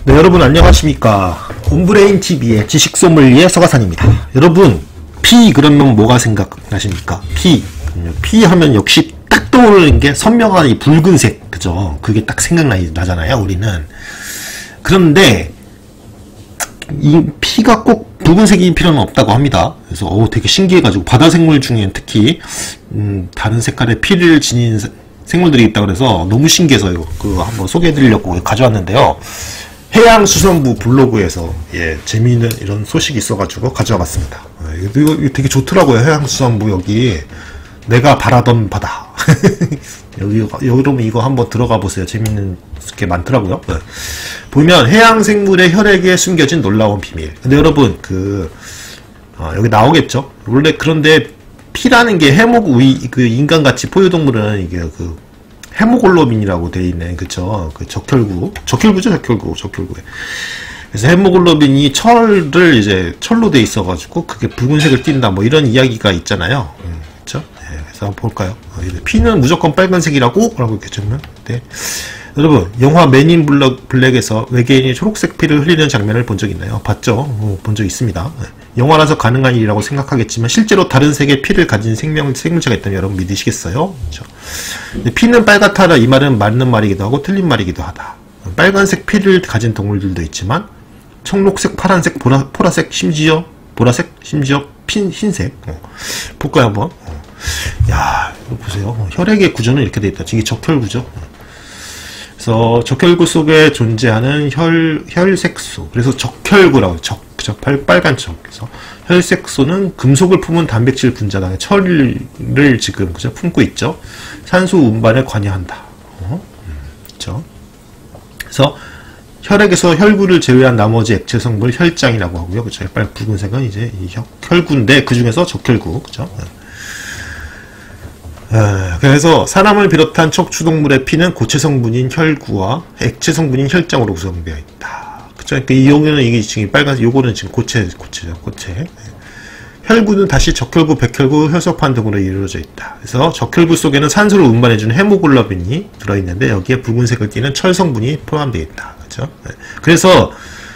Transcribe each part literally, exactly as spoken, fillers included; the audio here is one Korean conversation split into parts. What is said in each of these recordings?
네, 여러분 안녕하십니까. 온브레인티비의 지식소믈리에 서가산입니다. 여러분, 피 그러면 뭐가 생각나십니까? 피. 피 하면 역시 딱 떠오르는 게 선명한 이 붉은색, 그죠? 그게 딱 생각나잖아요, 우리는. 그런데 이 피가 꼭 붉은색일 필요는 없다고 합니다. 그래서 어 되게 신기해가지고 바다 생물 중에 특히 음, 다른 색깔의 피를 지닌 생물들이 있다 그래서 너무 신기해서 이거 그거 한번 소개해드리려고 가져왔는데요. 해양수산부 블로그에서 예 재미있는 이런 소식이 있어가지고 가져와봤습니다. 이거, 이거, 이거 되게 좋더라고요. 해양수산부 여기 내가 바라던 바다. 여기 여러분 이거 한번 들어가 보세요. 재밌는 게 많더라고요. 네. 보면 해양 생물의 혈액에 숨겨진 놀라운 비밀. 근데 여러분 그 어, 여기 나오겠죠. 원래 그런데 피라는 게 해목 우이 그 인간같이 포유동물은 이게 그 헤모글로빈이라고 돼 있는 그쵸 그 적혈구 적혈구죠 적혈구 적혈구에 그래서 헤모글로빈이 철을 이제 철로 돼 있어가지고 그게 붉은색을 띈다 뭐 이런 이야기가 있잖아요. 음, 그쵸? 네, 그래서 한번 볼까요? 어, 피는 무조건 빨간색이라고 라고 이렇게 적으면 네. 여러분 영화 맨인 블랙에서 외계인이 초록색 피를 흘리는 장면을 본 적 있나요? 봤죠? 어, 본 적 있습니다. 네. 영화라서 가능한 일이라고 생각하겠지만 실제로 다른 색의 피를 가진 생명, 생물체가 있다면 여러분 믿으시겠어요? 그렇죠? 피는 빨갛다라 이 말은 맞는 말이기도 하고 틀린 말이기도 하다. 빨간색 피를 가진 동물들도 있지만 청록색, 파란색, 보라, 보라색, 심지어 보라색, 심지어 핀, 흰색. 어. 볼까요 한번? 어. 야 이거 보세요. 어, 혈액의 구조는 이렇게 돼 있다. 이게 적혈구죠. 어. 그래서 적혈구 속에 존재하는 혈, 혈색소. 그래서 적혈구라고 적 그죠? 빨간 척. 그래서 혈색소는 금속을 품은 단백질 분자당의 철을 지금 그죠? 품고 있죠. 산소 운반에 관여한다. 어? 음, 그렇죠? 그래서 혈액에서 혈구를 제외한 나머지 액체 성분을 혈장이라고 하고요. 그렇죠? 빨간 붉은색은 이제 이 혈구인데 그 중에서 적혈구. 그렇죠? 에, 그래서 사람을 비롯한 척추동물의 피는 고체 성분인 혈구와 액체 성분인 혈장으로 구성되어 있다. 그러니까 이 경우는 이게 지금 빨간색, 요거는 지금 고체, 고체죠, 고체. 네. 혈구는 다시 적혈구, 백혈구, 혈소판 등으로 이루어져 있다. 그래서 적혈구 속에는 산소를 운반해주는 헤모글로빈이 들어있는데 여기에 붉은색을 띠는 철 성분이 포함되어 있다. 그렇죠? 네. 그래서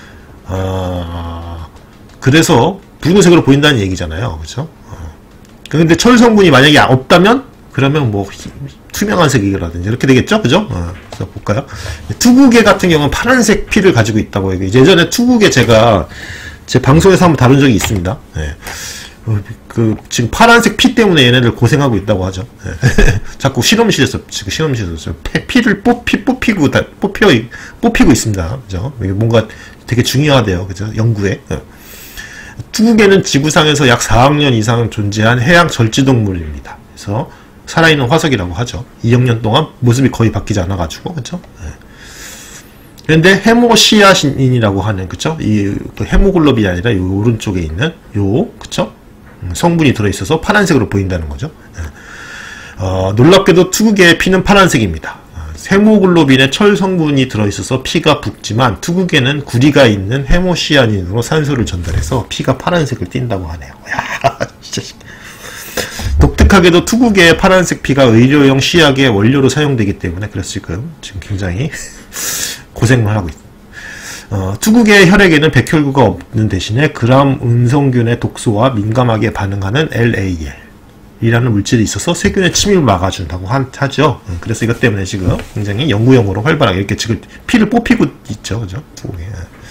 어, 그래서 붉은색으로 보인다는 얘기잖아요. 그렇죠? 어. 근데 철 성분이 만약에 없다면 그러면 뭐 투명한 색이라든지 이렇게 되겠죠, 그죠? 어, 그래서 볼까요? 투구개 같은 경우는 파란색 피를 가지고 있다고 해요. 예전에 투구개 제가 제 방송에서 한번 다룬 적이 있습니다. 네. 어, 그 지금 파란색 피 때문에 얘네들 고생하고 있다고 하죠. 네. 자꾸 실험실에서 지금 실험실에서 피를 뽑히 뽑히고 다 뽑혀 뽑히고 있습니다, 그죠? 이게 뭔가 되게 중요하대요, 그죠? 연구에. 네. 투구개는 지구상에서 약 사억 년 이상 존재한 해양 절지동물입니다. 그래서 살아있는 화석이라고 하죠. 이억 년 동안 모습이 거의 바뀌지 않아가지고, 그쵸? 네. 그런데 헤모시아닌이라고 하는, 그쵸? 이, 그 헤모글로빈이 아니라 요 오른쪽에 있는 요, 그쵸? 음, 성분이 들어있어서 파란색으로 보인다는 거죠. 네. 어, 놀랍게도 투구개의 피는 파란색입니다. 헤모글로빈에 철 성분이 들어있어서 피가 붉지만 투구개는 구리가 있는 헤모시아닌으로 산소를 전달해서 피가 파란색을 띈다고 하네요. 야, 진짜. 독특하게도 투구개의 파란색 피가 의료용 시약의 원료로 사용되기 때문에 그래서 지금, 지금 굉장히 고생을 하고 있습니다. 어, 투구개의 혈액에는 백혈구가 없는 대신에 그람 음성균의 독소와 민감하게 반응하는 엘에이엘 이라는 물질이 있어서 세균의 침입을 막아준다고 하죠. 그래서 이것 때문에 지금 굉장히 연구용으로 활발하게 이렇게 지금 피를 뽑히고 있죠. 그죠? 투구개.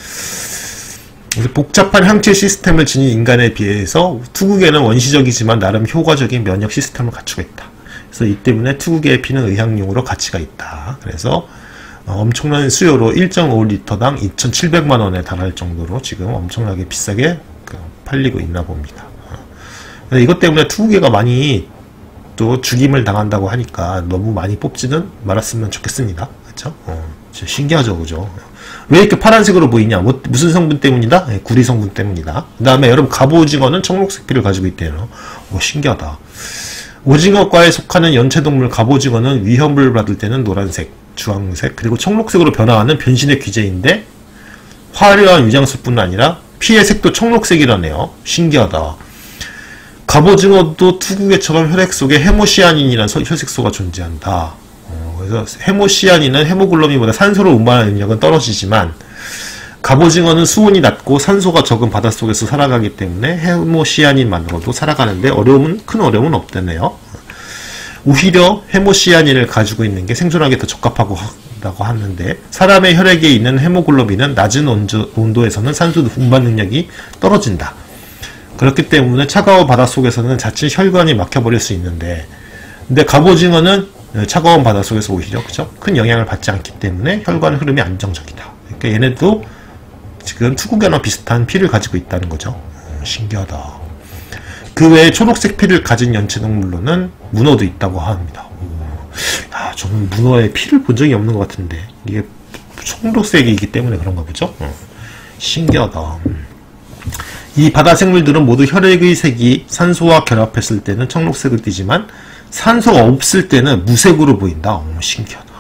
복잡한 항체 시스템을 지닌 인간에 비해서 투구개는 원시적이지만 나름 효과적인 면역 시스템을 갖추고 있다. 그래서 이 때문에 투구개의 피는 의학용으로 가치가 있다. 그래서 엄청난 수요로 일 점 오 리터당 이천칠백만 원에 달할 정도로 지금 엄청나게 비싸게 팔리고 있나 봅니다. 이것 때문에 투구개가 많이 또 죽임을 당한다고 하니까 너무 많이 뽑지는 말았으면 좋겠습니다. 그렇죠? 어, 신기하죠, 그죠? 왜 이렇게 파란색으로 보이냐? 뭐, 무슨 성분 때문이다? 네, 구리 성분 때문이다. 그 다음에 여러분 갑오징어는 청록색 피를 가지고 있대요. 오, 신기하다. 오징어과에 속하는 연체동물 갑오징어는 위협을 받을 때는 노란색, 주황색, 그리고 청록색으로 변화하는 변신의 귀재인데 화려한 위장수뿐 아니라 피의 색도 청록색이라네요. 신기하다. 갑오징어도 투구개처럼 혈액 속에 헤모시아닌이라는 혈색소가 존재한다. 어, 그래서 헤모시아닌은 헤모글로빈보다 산소를 운반하는 능력은 떨어지지만 갑오징어는 수온이 낮고 산소가 적은 바닷속에서 살아가기 때문에 해모시아닌만으로도 살아가는데 어려움은 큰 어려움은 없다네요. 오히려 해모시아닌을 가지고 있는 게 생존하기 더 적합하고 라고 하는데 사람의 혈액에 있는 헤모글로빈은 낮은 온도, 온도에서는 산소 운반 능력이 떨어진다. 그렇기 때문에 차가운 바닷속에서는 자칫 혈관이 막혀버릴 수 있는데 근데 갑오징어는 차가운 바닷속에서 오히려 그죠? 큰 영향을 받지 않기 때문에 혈관 흐름이 안정적이다. 그러니까 얘네도 지금 투구견과 비슷한 피를 가지고 있다는 거죠. 음, 신기하다. 그 외에 초록색 피를 가진 연체동물로는 문어도 있다고 합니다. 야, 저는 문어의 피를 본 적이 없는 것 같은데 이게 초록색이기 때문에 그런가 보죠. 어. 신기하다. 이 바다 생물들은 모두 혈액의 색이 산소와 결합했을 때는 청록색을 띠지만 산소가 없을 때는 무색으로 보인다. 어, 신기하다.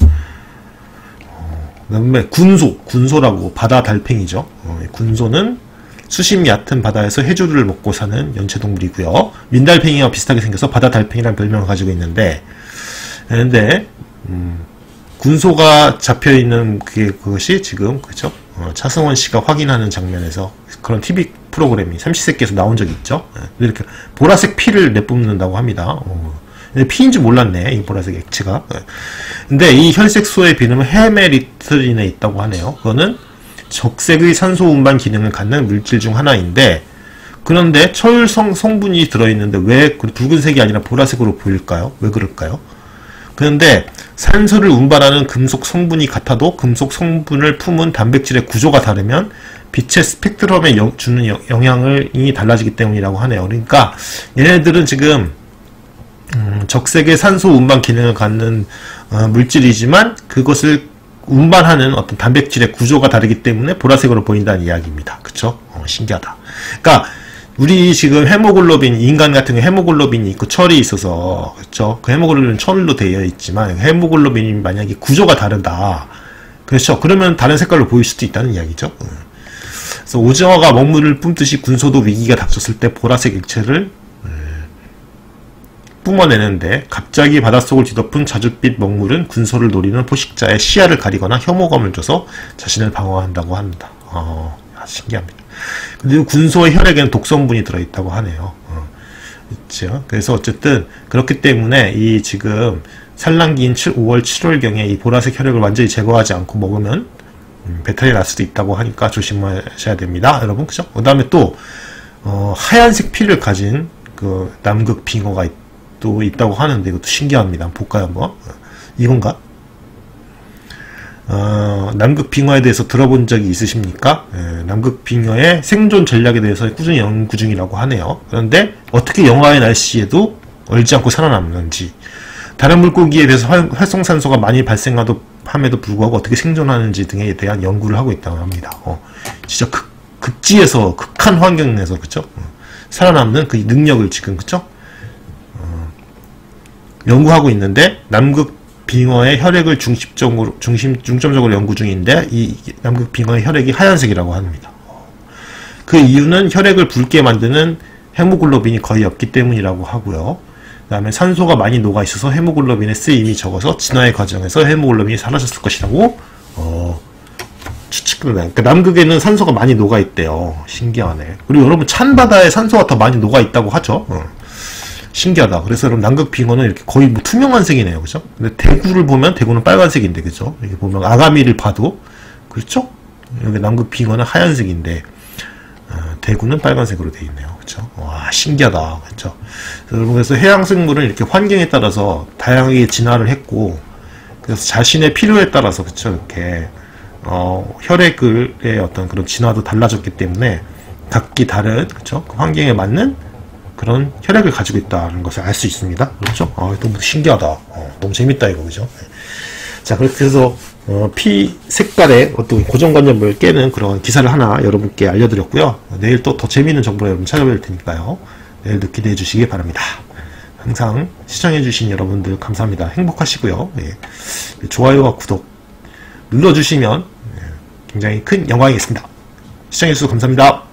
어, 그다음에 군소, 군소라고 바다 달팽이죠. 어, 군소는 수심 얕은 바다에서 해조류를 먹고 사는 연체동물이고요. 민달팽이와 비슷하게 생겨서 바다 달팽이라는 별명을 가지고 있는데 근데 음, 군소가 잡혀있는 그게 그것이 지금 그죠? 어, 차승원 씨가 확인하는 장면에서 그런 티비 프로그램이 삼시세끼에서 나온 적이 있죠. 이렇게 보라색 피를 내뿜는다고 합니다. 어, 피인지 몰랐네, 이 보라색 액체가. 근데 이 혈색소의 비름은 헤메리트린에 있다고 하네요. 그거는 적색의 산소 운반 기능을 갖는 물질 중 하나인데 그런데 철성 성분이 들어있는데 왜 붉은색이 아니라 보라색으로 보일까요? 왜 그럴까요? 그런데 산소를 운반하는 금속 성분이 같아도 금속 성분을 품은 단백질의 구조가 다르면 빛의 스펙트럼에 여, 주는 여, 영향이 달라지기 때문이라고 하네요. 그러니까 얘네들은 지금 음, 적색의 산소 운반 기능을 갖는 어, 물질이지만 그것을 운반하는 어떤 단백질의 구조가 다르기 때문에 보라색으로 보인다는 이야기입니다. 그쵸? 어, 신기하다. 그러니까 우리 지금 헤모글로빈, 인간 같은 경우 헤모글로빈이 있고 철이 있어서, 그쵸? 그 헤모글로빈은 철로 되어 있지만, 헤모글로빈이 만약에 구조가 다르다. 그렇죠? 그러면 다른 색깔로 보일 수도 있다는 이야기죠. 그래서 오징어가 먹물을 뿜듯이 군소도 위기가 닥쳤을 때 보라색 액체를 뿜어내는데, 갑자기 바닷속을 뒤덮은 자줏빛 먹물은 군소를 노리는 포식자의 시야를 가리거나 혐오감을 줘서 자신을 방어한다고 합니다. 어, 신기합니다. 그리고 군소의 혈액에는 독성분이 들어있다고 하네요. 어, 있죠. 그래서 어쨌든 그렇기 때문에 이 지금 산란기인 오월 칠월경에 이 보라색 혈액을 완전히 제거하지 않고 먹으면 음, 배탈이 날 수도 있다고 하니까 조심하셔야 됩니다, 여러분. 그죠? 그 다음에 또 어, 하얀색 피를 가진 그 남극 빙어가 있, 또 있다고 하는데 이것도 신기합니다. 한번 볼까요, 한번? 이건가? 어, 남극 빙어에 대해서 들어본 적이 있으십니까? 예, 남극 빙어의 생존 전략에 대해서 꾸준히 연구 중이라고 하네요. 그런데 어떻게 영하의 날씨에도 얼지 않고 살아남는지, 다른 물고기에 대해서 활, 활성산소가 많이 발생하도 함에도 불구하고 어떻게 생존하는지 등에 대한 연구를 하고 있다고 합니다. 어, 진짜 극, 극지에서 극한 환경에서 그쵸? 어, 살아남는 그 능력을 지금 그쵸? 어, 연구하고 있는데 남극 빙어의 혈액을 중심적으로, 중심, 중점적으로 연구 중인데, 이 남극 빙어의 혈액이 하얀색이라고 합니다. 그 이유는 혈액을 붉게 만드는 헤모글로빈이 거의 없기 때문이라고 하고요. 그 다음에 산소가 많이 녹아 있어서 헤모글로빈의 쓰임이 적어서 진화의 과정에서 헤모글로빈이 사라졌을 것이라고, 어, 추측된다. 그러니까 남극에는 산소가 많이 녹아 있대요. 신기하네. 그리고 여러분, 찬바다에 산소가 더 많이 녹아 있다고 하죠. 어. 신기하다. 그래서 여러분 남극 빙어는 이렇게 거의 뭐 투명한 색이네요, 그죠? 근데 대구를 보면 대구는 빨간색인데, 그죠? 여기 보면 아가미를 봐도 그렇죠? 여기 남극 빙어는 하얀색인데 어, 대구는 빨간색으로 되어 있네요, 그죠? 와, 신기하다, 그죠? 여러분, 그래서 해양 생물은 이렇게 환경에 따라서 다양하게 진화를 했고, 그래서 자신의 필요에 따라서 그죠? 이렇게 어, 혈액의 어떤 그런 진화도 달라졌기 때문에 각기 다른 그죠? 그 환경에 맞는 그런 혈액을 가지고 있다는 것을 알 수 있습니다. 그렇죠? 아, 너무 신기하다. 어, 너무 재밌다, 이거, 그죠? 자, 그렇게 해서, 어, 피 색깔의 어떤 고정관념을 깨는 그런 기사를 하나 여러분께 알려드렸고요. 내일 또 더 재미있는 정보를 여러분 찾아뵐 테니까요. 내일도 기대해 주시기 바랍니다. 항상 시청해주신 여러분들 감사합니다. 행복하시고요. 예. 좋아요와 구독 눌러주시면 굉장히 큰 영광이겠습니다. 시청해주셔서 감사합니다.